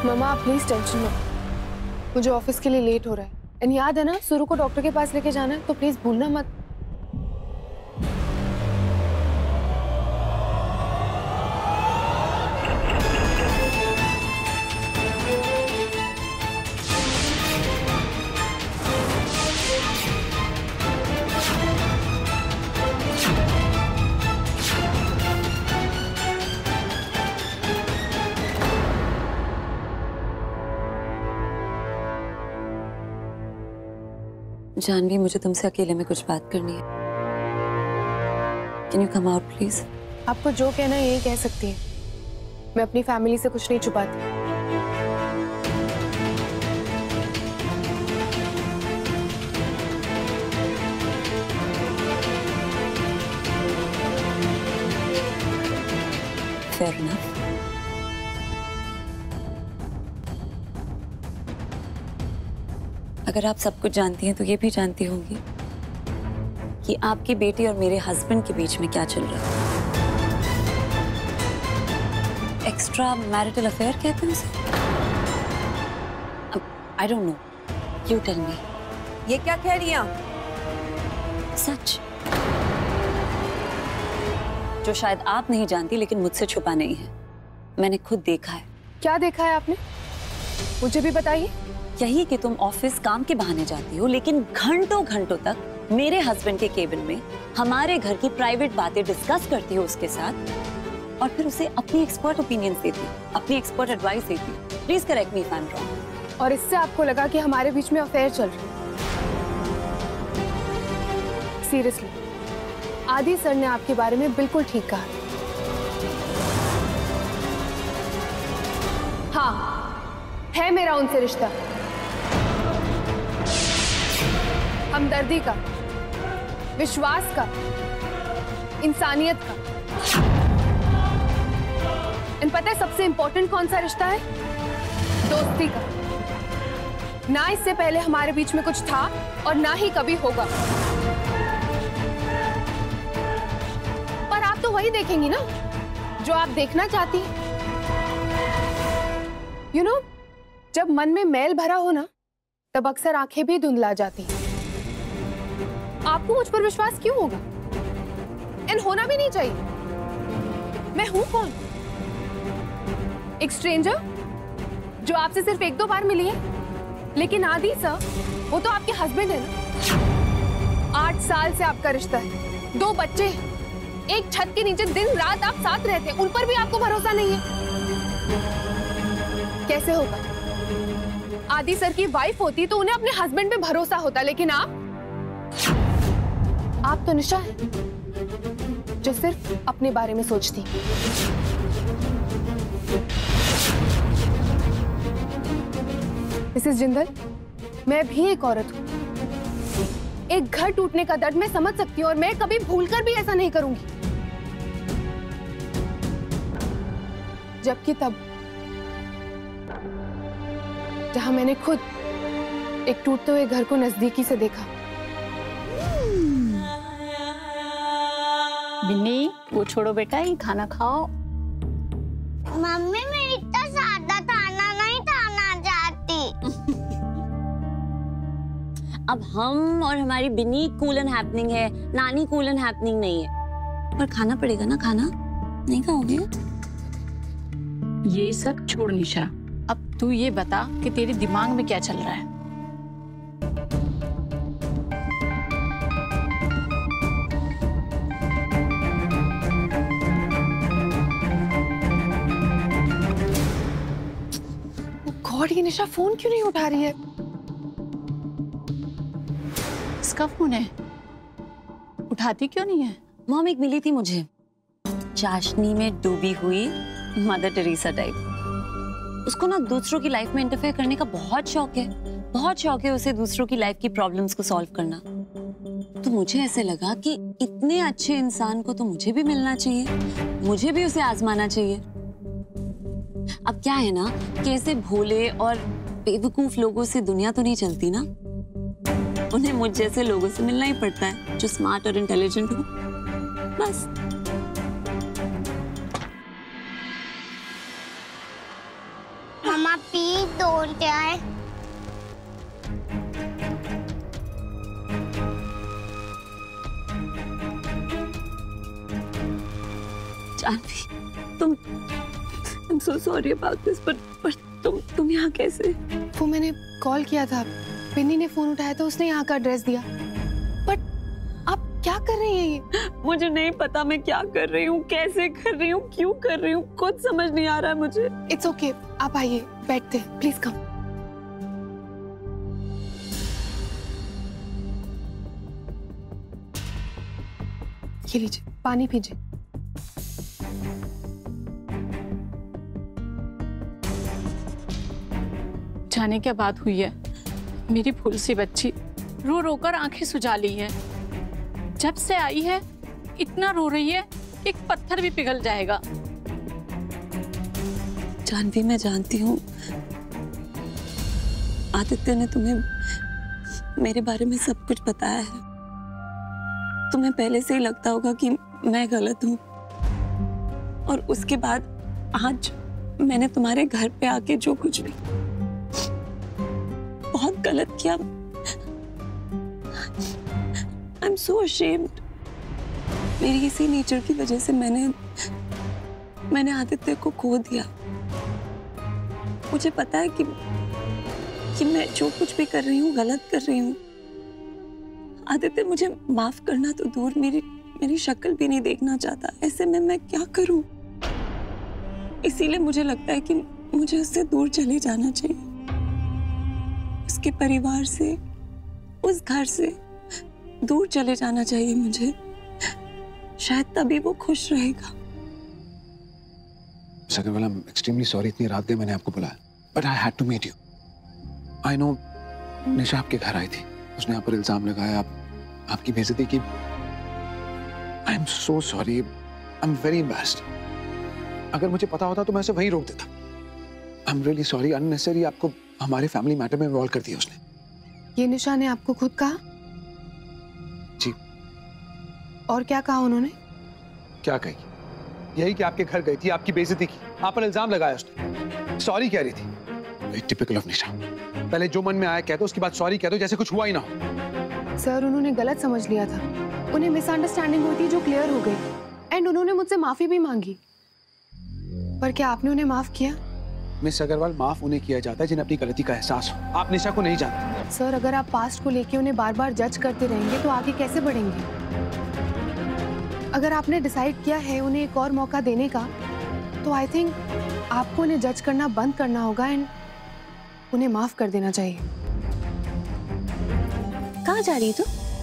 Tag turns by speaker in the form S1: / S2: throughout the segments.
S1: मम्मा आप please tension मत, मुझे ऑफिस के लिए लेट हो रहा है। एंड याद है ना, सुरु को डॉक्टर के पास लेके जाना है, तो प्लीज भूलना मत।
S2: जानवी, मुझे तुमसे अकेले में कुछ बात करनी है। Can you come out please?
S1: आपको जो कहना है यही कह सकती है, मैं अपनी फैमिली से कुछ नहीं छुपाती।
S2: Fair enough. अगर आप सब कुछ जानती हैं तो ये भी जानती होंगी कि आपकी बेटी और मेरे हस्बैंड के बीच में क्या चल रहा है। एक्स्ट्रा मैरिटल अफेयर कहते हैं उसे। I don't know, you tell me.
S3: ये क्या कह रही हैं?
S2: सच जो शायद आप नहीं जानती लेकिन मुझसे छुपा नहीं है। मैंने खुद देखा है।
S1: क्या देखा है आपने? मुझे भी बताइए।
S2: यही कि तुम ऑफिस काम के बहाने जाती हो, लेकिन घंटों घंटों तक मेरे हस्बैंड के केबिन में हमारे घर की प्राइवेट बातें डिस्कस करती हो उसके साथ, और फिर उसे अपनी एक्सपर्ट ओपिनियंस देती हो, अपनी एक्सपर्ट एडवाइस देती हो। Please correct me if I am wrong.
S1: और इससे आपको लगा कि हमारे बीच में अफेयर चल रहा है? सीरियसली, आदि सर ने आपके बारे में बिल्कुल ठीक कहा। हाँ, है मेरा उनसे रिश्ता, हमदर्दी का, विश्वास का, इंसानियत का। इन पता है सबसे इंपॉर्टेंट कौन सा रिश्ता है? दोस्ती का। ना इससे पहले हमारे बीच में कुछ था और ना ही कभी होगा। पर आप तो वही देखेंगी ना जो आप देखना चाहती हैं। यू नो, जब मन में मैल भरा हो ना, तब अक्सर आंखें भी धुंधला जाती हैं। आपको मुझ पर विश्वास क्यों होगा? एंड होना भी नहीं चाहिए। मैं हूं कौन? एक स्ट्रेंजर जो आपसे सिर्फ एक दो बार मिली है। लेकिन आदि सर, वो तो आपके हस्बैंड है ना। 8 साल से आपका रिश्ता है, 2 बच्चे हैं, एक छत के नीचे दिन रात आप साथ रहते हैं, उन पर भी आपको भरोसा नहीं है। कैसे होगा? आदि सर की वाइफ होती तो उन्हें अपने हस्बैंड पे भरोसा होता, लेकिन आप तो निशा है जो सिर्फ अपने बारे में सोचती। मिसेस जिंदल, मैं भी एक औरत हूं। एक घर टूटने का दर्द मैं समझ सकती हूं, और मैं कभी भूलकर भी ऐसा नहीं करूंगी। जबकि तब जहां मैंने खुद एक टूटते हुए घर को नजदीकी से देखा।
S4: बिन्नी, वो छोड़ो बेटा, ये खाना खाओ।
S5: मम्मी, मैं इतना सादा खाना नहीं खाना चाहती।
S2: अब हम और हमारी बिन्नी कूल एंड हैपनिंग है, नानी कूल एंड हैपनिंग नहीं है। पर खाना पड़ेगा ना, खाना नहीं खाओगे?
S4: ये सब छोड़ निशा, अब तू ये बता कि तेरे दिमाग में क्या चल रहा है।
S1: गॉड, ये निशा फोन क्यों नहीं उठा रही है?
S4: इसका फोन है, उठाती क्यों नहीं है?
S2: मॉम एक मिली थी मुझे, चाशनी में डूबी हुई मदर टेरेसा टाइप। उसको ना दूसरों की लाइफ में इंटरफेयर करने का बहुत शौक है, बहुत शौक है उसे दूसरों की लाइफ की प्रॉब्लम्स को सॉल्व करना। तो मुझे ऐसे लगा कि इतने अच्छे इंसान को तो मुझे भी मिलना चाहिए, मुझे भी उसे आजमाना चाहिए। अब क्या है ना कि ऐसे भोले और बेवकूफ लोगों से दुनिया तो नहीं चलती ना, उन्हें मुझ जैसे लोगों से मिलना ही पड़ता है जो स्मार्ट और इंटेलिजेंट हो, बस।
S5: मम्मा प्लीज डोंट जाए।
S2: Janvi, I'm so sorry about this, but तुम यहाँ कैसे?
S1: वो मैंने कॉल किया था, पिन्नी ने फोन उठाया तो उसने यहाँ का एड्रेस दिया। बट आप क्या कर रही हैं ये?
S2: मुझे नहीं पता मैं क्या कर रही हूँ, कैसे कर रही हूँ, क्यों कर रही हूँ, कुछ समझ नहीं आ रहा है मुझे।
S1: इट्स ओके, आप आइए, बैठते हैं, प्लीज कम। ये लीजिए, पानी पीजिए।
S4: जाने क्या बात हुई है? मेरी फूल सी बच्ची रो रो कर आंखें सुजा ली है। जब से आई है इतना रो रही है एक पत्थर भी पिघल जाएगा।
S2: जानवी, मैं जानती हूँ आदित्य ने तुम्हें मेरे बारे में सब कुछ बताया है। तुम्हें पहले से ही लगता होगा कि मैं गलत हूँ, और उसके बाद आज मैंने तुम्हारे घर पे आके जो कुछ भी बहुत गलत किया। I'm so ashamed। मेरी इसी नेचर की वजह से मैंने आदित्य को खो दिया। मुझे पता है कि मैं जो कुछ भी कर रही हूँ गलत कर रही हूँ। आदित्य मुझे माफ करना तो दूर, मेरी शक्ल भी नहीं देखना चाहता। ऐसे में मैं क्या करूं? इसीलिए मुझे लगता है कि मुझे उससे दूर चले जाना चाहिए, उसके परिवार से, उस घर से दूर चले जाना चाहिए मुझे। शायद तभी वो खुश रहेगा।
S6: अग्रवाल, I'm extremely sorry इतनी रात में मैंने आपको बुलाया, but I had to meet you। I know निशा आपके घर आई थी, उसने आप पर इल्जाम लगाया, आपकी बेइज्जती की। I am so sorry, I'm very embarrassed। अगर मुझे पता होता तो मैं उसे वहीं रोक देता। I'm really sorry, unnecessary आपको हमारे फैमिली मैटर में इन्वॉल्व कर दिया उसने।
S1: ये निशा ने आपको खुद कहा?
S6: जी।
S1: और क्या कहा उन्होंने?
S6: क्या कही? यही कि आपके घर गई थी, आपकी बेइज्जती की, आप पर इल्जाम लगाया उसने, सॉरी कह रही थी। Typical of Nisha. पहले जो मन में आया कह दो, उसके बाद सॉरी कह दो जैसे कुछ हुआ ही ना हो।
S1: सर, उन्होंने गलत समझ लिया था, उन्हें मिसअंडरस्टैंडिंग हुई थी जो क्लियर हो गई, एंड उन्होंने मुझसे माफी भी मांगी। पर क्या आपने उन्हें माफ किया?
S6: मिस अग्रवाल, माफ उन्हें किया जाता है जिन्हें अपनी गलती का एहसास हो। आप निशा को नहीं जानते।
S1: सर, अगर आप पास्ट को लेके उन्हें बार बार जज करते रहेंगे तो आगे कैसे बढ़ेंगे? अगर आपने डिसाइड किया है उन्हें एक और मौका देने का, तो आई थिंक आपको उन्हें जज करना बंद करना होगा एंड उन्हें माफ कर देना चाहिए।
S3: कहाँ जा रही है तू?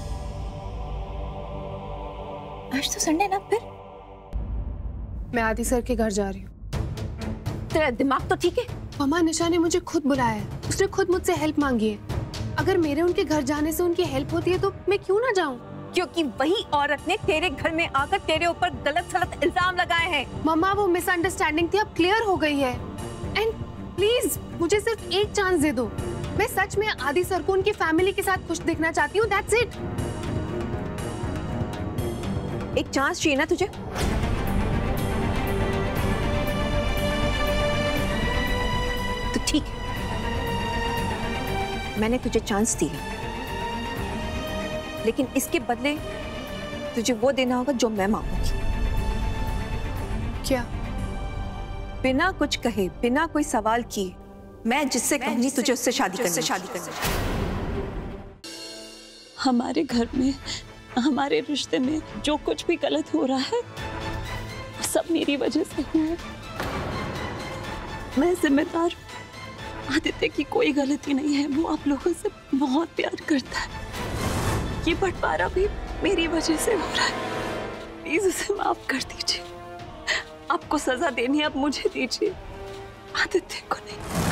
S3: आज तो संडे ना। फिर
S1: मैं आदि सर के घर जा रही हूँ।
S3: तेरा दिमाग तो ठीक है?
S1: मम्मा, निशा ने मुझे खुद बुलाया है, उसने खुद मुझसे हेल्प मांगी है। अगर मेरे उनके घर जाने से उनकी हेल्प होती है तो मैं क्यों ना जाऊँ?
S3: क्योंकि वही औरत ने तेरे घर में आकर तेरे ऊपर गलत सलत इल्जाम लगाए हैं।
S1: मम्मा, वो मिसअंडरस्टैंडिंग थी, अब क्लियर हो गई है। एंड प्लीज मुझे सिर्फ एक चांस दे दो। मैं सच में आदि सर को उनकी फैमिली के साथ खुश देखना चाहती हूँ, दैट्स इट।
S3: एक चांस चाहिए ना तुझे? तो ठीक है, मैंने तुझे चांस दी है, लेकिन इसके बदले तुझे वो देना होगा जो मैं मांगूंगी।
S1: क्या?
S3: बिना कुछ कहे, बिना कोई सवाल किए, मैं जिससे कहूंगी तुझे उससे शादी करनी।
S2: हमारे घर में, हमारे रिश्ते में जो कुछ भी गलत हो रहा है वो सब मेरी वजह से हुआ है। मैं जिम्मेदार हूँ। आदित्य की कोई गलती नहीं है, वो आप लोगों से बहुत प्यार करता है। ये बंटवारा भी मेरी वजह से हो रहा है। प्लीज उसे माफ कर दीजिए। आपको सजा देनी है अब मुझे दीजिए, आदित्य को नहीं।